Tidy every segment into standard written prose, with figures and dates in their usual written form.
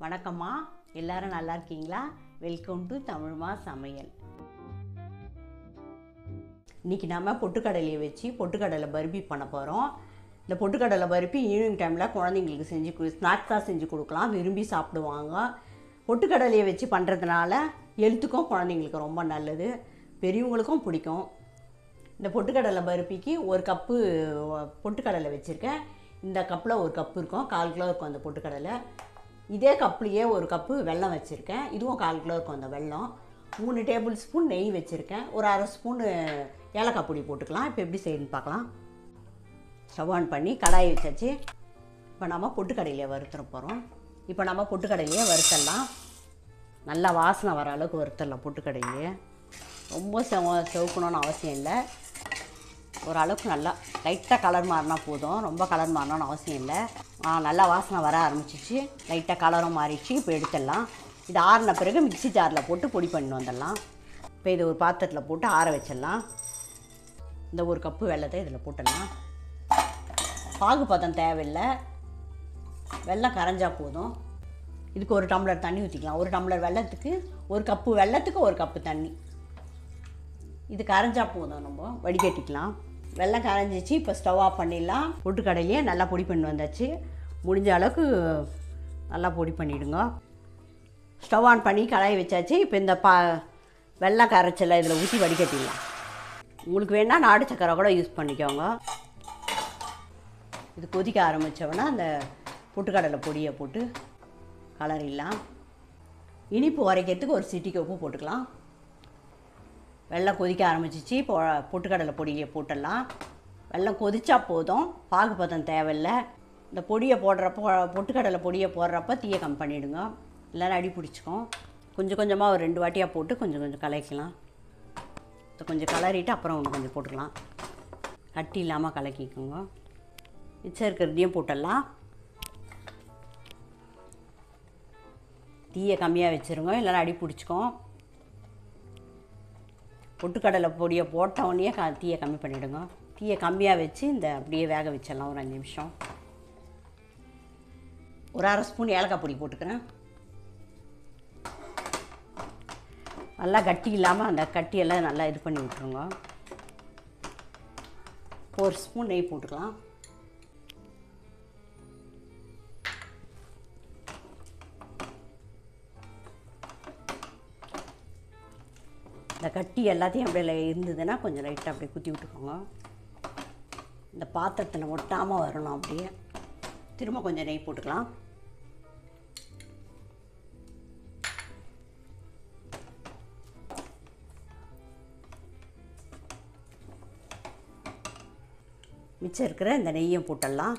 வணக்கம்மா, எல்லாரும் நல்லா இருக்கீங்களா? வெல்கம் டு தமிழ்மா சமையல். இன்றைக்கி நம்ம பொட்டுக்கடலையை வச்சு பொட்டுக்கடலை பருப்பி பண்ண போகிறோம். இந்த பொட்டுக்கடலை பருப்பி ஈவினிங் டைமில் குழந்தைங்களுக்கு ஸ்நாக்ஸாக செஞ்சு கொடுக்கலாம், விரும்பி சாப்பிடுவாங்க. பொட்டுக்கடலையை வச்சு பண்ணுறதுனால எழுத்துக்கும் குழந்தைங்களுக்கு ரொம்ப நல்லது, பெரியவங்களுக்கும் பிடிக்கும். இந்த பொட்டுக்கடலை பருப்பிக்கு ஒரு கப்பு பொட்டுக்கடலை வச்சுருக்கேன். இந்த கப்பில் ஒரு கப்பு இருக்கும், 1/4 கிலோ இருக்கும் அந்த பொட்டுக்கடலை. இதே கப்லேயே ஒரு கப்பு வெல்லம் வச்சுருக்கேன், இதுவும் 1/4 கிலோ இருக்கும் அந்த வெல்லம். 3 டேபிள் ஸ்பூன் நெய் வச்சுருக்கேன், ஒரு அரை ஸ்பூன் ஏலக்காய் பொடி போட்டுக்கலாம். இப்போ எப்படி செய்யணும்னு பார்க்கலாம். ஸ்டவ் ஆன் பண்ணி கடாயை வச்சாச்சு. இப்போ நம்ம பொட்டுக்கடலையை வறுத்துற போகிறோம். இப்போ நம்ம பொட்டுக்கடலையை வறுத்தரலாம். நல்லா வாசனை வர அளவுக்கு வறுத்தரலாம் பொட்டுக்கடலையை. ரொம்ப செவக்கணும்னு அவசியம் இல்லை, ஓரளவுக்கு நல்லா லைட்டாக கலர் மாறினா போதும், ரொம்ப கலர் மாறணும்னு அவசியம் இல்லை. நல்லா வாசனை வர ஆரம்பிச்சிச்சு, லைட்டாக கலரும் மாறிடுச்சு. இப்போ எடுத்துடலாம். இது ஆறின பிறகு மிக்ஸி ஜாரில் போட்டு பொடி பண்ணி வந்துடலாம். இப்போ இது ஒரு பாத்திரத்தில் போட்டு ஆற வச்சிடலாம். இந்த ஒரு கப்பு வெல்லத்தை இதில் போட்டுடலாம். பாகு பதம் தேவையில்லை, வெல்லம் கரைஞ்சா போதும். இதுக்கு ஒரு டம்ளர் தண்ணி ஊற்றிக்கலாம். ஒரு டம்ளர் வெல்லத்துக்கு ஒரு கப்பு வெல்லத்துக்கு ஒரு கப்பு தண்ணி. இது கரைஞ்சா போதும், நம்ம வடிகட்டிக்கலாம். வெல்லம் கரைஞ்சிச்சு. இப்போ ஸ்டவ் ஆஃப் பண்ணிடலாம். பொட்டுக்கடலையே நல்லா பொடி பண்ணி வந்தாச்சு. முடிஞ்ச அளவுக்கு நல்லா பொடி பண்ணிவிடுங்க. ஸ்டவ் ஆன் பண்ணி கடாயை வச்சாச்சு. இப்போ இந்த வெல்லம் கரைச்சலை இதில் ஊற்றி வடிகட்டிடலாம். உங்களுக்கு வேணால் நாடு சக்கரை கூட யூஸ் பண்ணிக்கோங்க. இது கொதிக்க ஆரம்பித்தோன்னா அந்த பொட்டுக்கடலை பொடியை போட்டு கலரிடலாம். இனிப்பு உரைக்கிறதுக்கு ஒரு சிட்டிக்கு உப்பு போட்டுக்கலாம். வெல்லம் கொதிக்க ஆரம்பிச்சிச்சு. இப்போ பொட்டுக்கடலை பொடியை போட்டுடலாம். வெல்லம் கொதிச்சா போதும், பாகு பதம் தேவையில்லை. இந்த பொடியை போடுறப்போ, பொட்டுக்கடலை பொடியை போடுறப்ப தீயை கம்மி பண்ணிவிடுங்க, இல்லைன்னா அடி பிடிச்சிக்கும். கொஞ்சம் கொஞ்சமாக ஒரு 2 வாட்டியாக போட்டு கொஞ்சம் கொஞ்சம் கலக்கலாம். இதை கொஞ்சம் கலரிட்டு அப்புறம் ஒன்று கொஞ்சம் போட்டுக்கலாம். கட்டி இல்லாமல் கலக்கிக்கோங்க. மிச்சம் இருக்கிறதையும் போட்டுடலாம். தீயை கம்மியாக வச்சுருங்க, இல்லைன்னா அடி பிடிச்சிக்கும். பொட்டுக்கடலை பொடியை போட்டவுடனே தீயை கம்மி பண்ணிவிடுங்க. தீயை கம்மியாக வச்சு இந்த அப்படியே வேக வச்சிடலாம் ஒரு 5 நிமிஷம். ஒரு அரை ஸ்பூன் ஏலக்காய் பொடி போட்டுக்கிறேன். நல்லா கட்டி இல்லாமல் அந்த கட்டியெல்லாம் நல்லா இது பண்ணி விட்டுருங்க. ஒரு ஸ்பூன் நெய் போட்டுக்கலாம். இந்த கட்டி எல்லாத்தையும் அப்படியே இருந்ததுன்னா கொஞ்சம் லைட்டாக அப்படியே குத்தி விட்டுக்கோங்க. இந்த பாத்திரத்தில் ஒட்டாமல் வரணும். அப்படியே திரும்ப கொஞ்சம் நெய் போட்டுக்கலாம். மிச்சம் இருக்கிற இந்த நெய்யும் போட்டுடலாம்.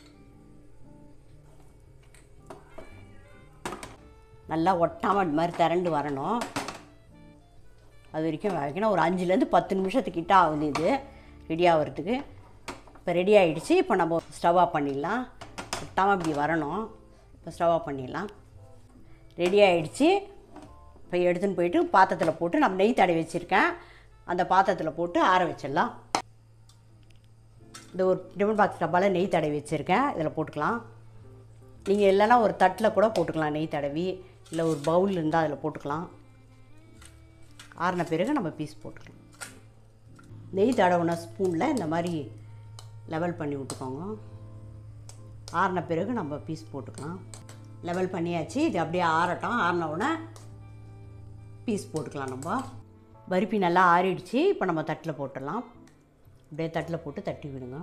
நல்லா ஒட்டாமல் இது மாதிரி திரண்டு வரணும், அது வரைக்கும் வைக்கணும். ஒரு 5லேருந்து 10 நிமிஷத்துக்கிட்ட ஆகுது இது ரெடி ஆகிறதுக்கு. இப்போ ரெடி ஆகிடுச்சு. இப்போ நம்ம ஸ்டவ் ஆஃப் பண்ணிடலாம். ஒட்டாமல் இப்படி வரணும். இப்போ ஸ்டவ் ஆஃப் பண்ணிடலாம். ரெடி ஆகிடுச்சு. இப்போ எடுத்துன்னு போயிட்டு பாத்திரத்தில் போட்டு, நம்ம நெய் தடவி வச்சுருக்கேன், அந்த பாத்திரத்தில் போட்டு ஆற வச்சிடலாம். இந்த ஒரு டிஃபன் பாக்ஸ் டப்பாவில் நெய் தடவி வச்சுருக்கேன், இதில் போட்டுக்கலாம். நீங்கள் இல்லைன்னா ஒரு தட்டில் கூட போட்டுக்கலாம் நெய் தடவி, இல்லை ஒரு பவுல் இருந்தால் அதில் போட்டுக்கலாம். ஆறின பிறகு நம்ம பீஸ் போட்டுக்கலாம். நெய் தடவுன ஸ்பூனில் இந்த மாதிரி லெவல் பண்ணி விட்டுக்கோங்க. ஆறின பிறகு நம்ம பீஸ் போட்டுக்கலாம். லெவல் பண்ணியாச்சு. இது அப்படியே ஆறட்டும். ஆறின உடனே பீஸ் போட்டுக்கலாம். நம்ம பருப்பி நல்லா ஆறிடுச்சு. இப்போ நம்ம தட்டில் போட்டுடலாம். அப்படியே தட்டில் போட்டு தட்டி விடுங்க.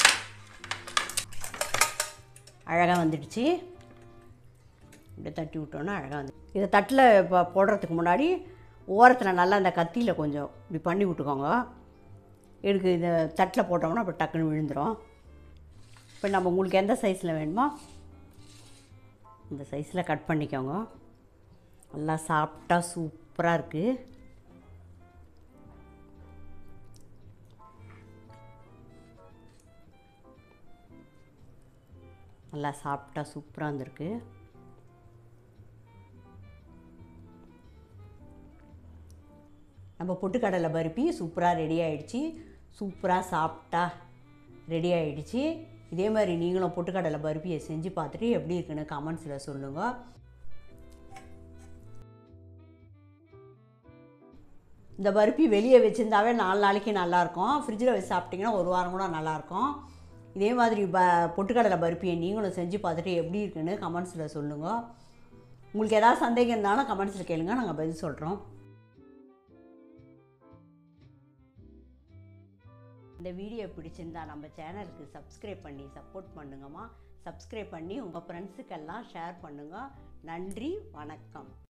அழகாக வந்துடுச்சு. அப்படியே தட்டி விட்டோன்னா அழகாக வந்து, இதை தட்டில் இப்போ போடுறதுக்கு முன்னாடி ஓரத்தில் நல்லா அந்த கத்தியில் கொஞ்சம் இப்படி பண்ணி விட்டுக்கோங்க. எனக்கு இந்த தட்டில் போட்டோம்னா அப்போ டக்குன்னு விழுந்துடும். இப்போ நம்ம உங்களுக்கு எந்த சைஸில் வேணுமோ இந்த சைஸில் கட் பண்ணிக்கோங்க. நல்லா சாப்பிட்டா சூப்பராக இருக்குது. நல்லா சாப்பிட்டா சூப்பராக வந்திருக்கு. நம்ம பொட்டுக்கடலை பருப்பி சூப்பராக ரெடி ஆகிடுச்சு. சூப்பராக சாப்பிட்டா ரெடி ஆகிடுச்சு. இதே மாதிரி நீங்களும் பொட்டுக்கடலை பருப்பியை செஞ்சு பார்த்துட்டு எப்படி இருக்குன்னு கமெண்ட்ஸில் சொல்லுங்கள். இந்த பருப்பி வெளியே வச்சுருந்தாவே 4 நாளைக்கு நல்லாயிருக்கும். ஃப்ரிட்ஜில் வச்சு சாப்பிட்டிங்கன்னா 1 வாரம் கூட நல்லாயிருக்கும். இதே மாதிரி பொட்டுக்கடலை பருப்பியை நீங்களும் செஞ்சு பார்த்துட்டு எப்படி இருக்குன்னு கமெண்ட்ஸில் சொல்லுங்கள். உங்களுக்கு ஏதாவது சந்தேகம் இருந்தாலும் கமெண்ட்ஸில் கேளுங்க, நாங்கள் பதில் சொல்கிறோம். இந்த வீடியோ பிடிச்சிருந்தா நம்ம சேனலுக்கு சப்ஸ்கிரைப் பண்ணி சப்போர்ட் பண்ணுங்கம்மா. சப்ஸ்கிரைப் பண்ணி உங்கள் ஃப்ரெண்ட்ஸுக்கெல்லாம் ஷேர் பண்ணுங்கள். நன்றி, வணக்கம்.